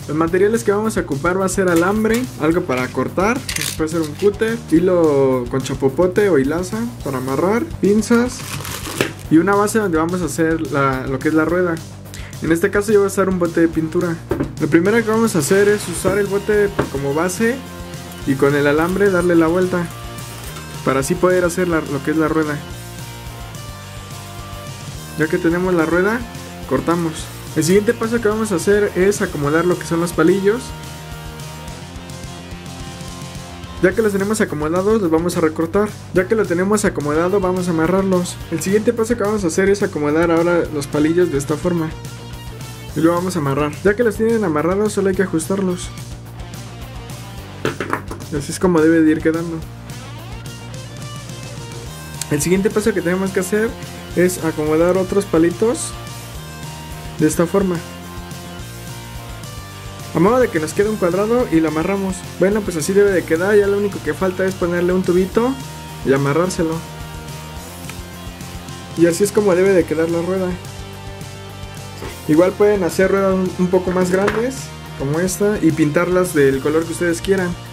Los materiales que vamos a ocupar va a ser alambre, algo para cortar, puede ser un cúter, hilo con chapopote o hilaza para amarrar, pinzas y una base donde vamos a hacer lo que es la rueda. En este caso yo voy a usar un bote de pintura. Lo primero que vamos a hacer es usar el bote como base y con el alambre darle la vuelta para así poder hacer lo que es la rueda. Ya que tenemos la rueda, cortamos. El siguiente paso que vamos a hacer es acomodar lo que son los palillos. Ya que los tenemos acomodados, los vamos a recortar. Ya que lo tenemos acomodado, vamos a amarrarlos. El siguiente paso que vamos a hacer es acomodar ahora los palillos de esta forma. Y lo vamos a amarrar. Ya que los tienen amarrados, solo hay que ajustarlos. Y así es como debe de ir quedando. El siguiente paso que tenemos que hacer es acomodar otros palitos de esta forma, a modo de que nos quede un cuadrado y lo amarramos. Bueno, pues así debe de quedar. Ya lo único que falta es ponerle un tubito y amarrárselo. Y así es como debe de quedar la rueda. Igual pueden hacer ruedas un poco más grandes como esta y pintarlas del color que ustedes quieran.